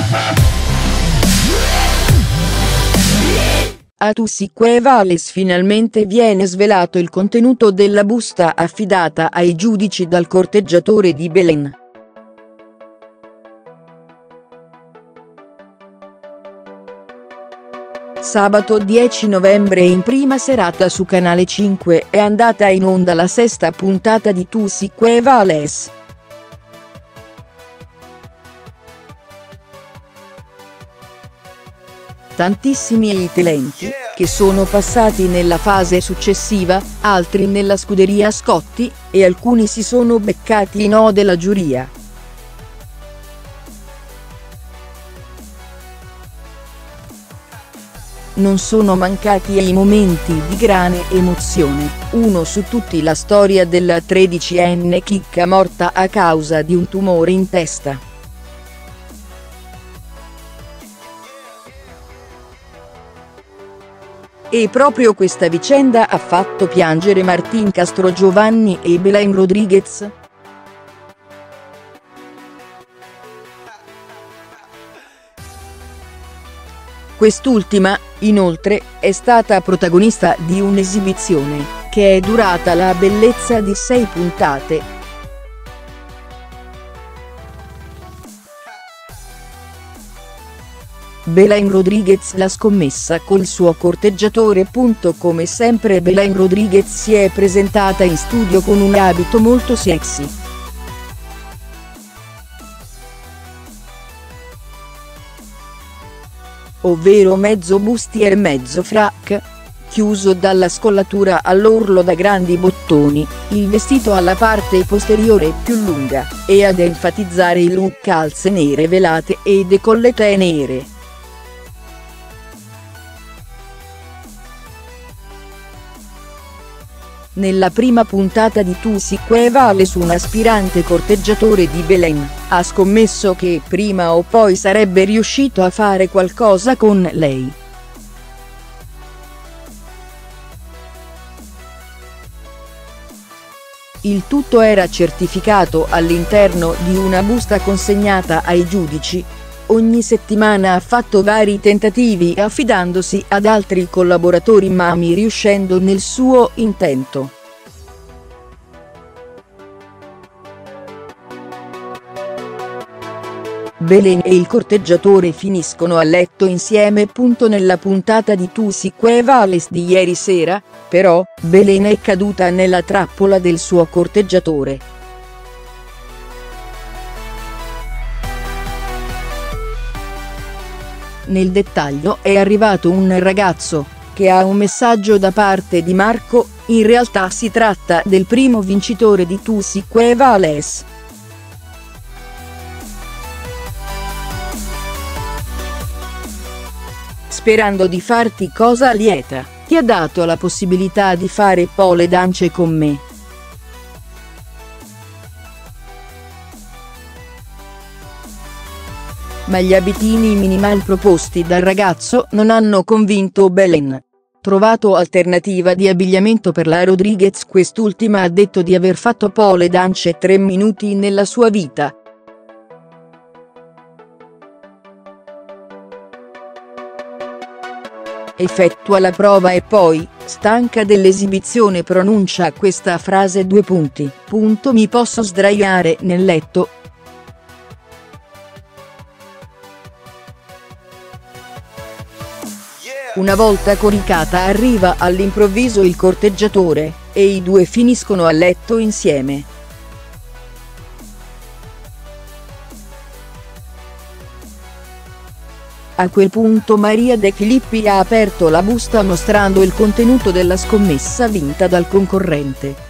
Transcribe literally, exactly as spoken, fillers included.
A Tussi-Cuevales finalmente viene svelato il contenuto della busta affidata ai giudici dal corteggiatore di Belén. Sabato dieci novembre in prima serata su Canale cinque è andata in onda la sesta puntata di Tussi-Cuevales. Tantissimi i talenti, che sono passati nella fase successiva, altri nella scuderia Scotti, e alcuni si sono beccati i no della giuria. Non sono mancati i momenti di grande emozione, uno su tutti la storia della tredicenne chicca morta a causa di un tumore in testa. E proprio questa vicenda ha fatto piangere Martín Castrogiovanni e Belén Rodríguez. Quest'ultima, inoltre, è stata protagonista di un'esibizione, che è durata la bellezza di sei puntate. Belén Rodríguez la scommessa col suo corteggiatore. Come sempre Belén Rodríguez si è presentata in studio con un abito molto sexy. Ovvero mezzo bustier mezzo frac, chiuso dalla scollatura all'orlo da grandi bottoni, il vestito alla parte posteriore più lunga, e ad enfatizzare il look calze nere velate e décolleté nere. Nella prima puntata di Tussi-Cuevales un aspirante corteggiatore di Belén ha scommesso che prima o poi sarebbe riuscito a fare qualcosa con lei. Il tutto era certificato all'interno di una busta consegnata ai giudici. Ogni settimana ha fatto vari tentativi affidandosi ad altri collaboratori ma mai riuscendo nel suo intento. Belén e il corteggiatore finiscono a letto insieme. Nella puntata di Tussi-Cuevales di ieri sera, però, Belén è caduta nella trappola del suo corteggiatore. Nel dettaglio è arrivato un ragazzo, che ha un messaggio da parte di Marco, in realtà si tratta del primo vincitore di Tussi-Cuevales. Sperando di farti cosa lieta, ti ha dato la possibilità di fare pole dance con me. Ma gli abitini minimal proposti dal ragazzo non hanno convinto Belén. Trovato alternativa di abbigliamento per la Rodríguez, quest'ultima ha detto di aver fatto pole dance tre minuti nella sua vita. Effettua la prova e poi, stanca dell'esibizione, pronuncia questa frase: due punti. Punto, mi posso sdraiare nel letto. Una volta coricata arriva all'improvviso il corteggiatore, e i due finiscono a letto insieme. A quel punto Maria De Filippi ha aperto la busta mostrando il contenuto della scommessa vinta dal concorrente.